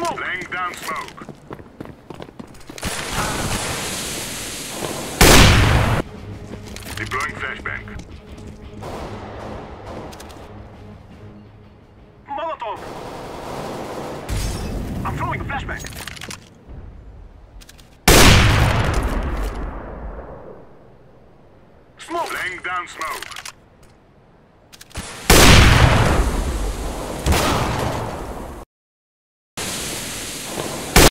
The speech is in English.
Smoke! Laying down smoke. Deploying flashbang. Molotov! I'm throwing a flashbang. Smoke! Laying down smoke.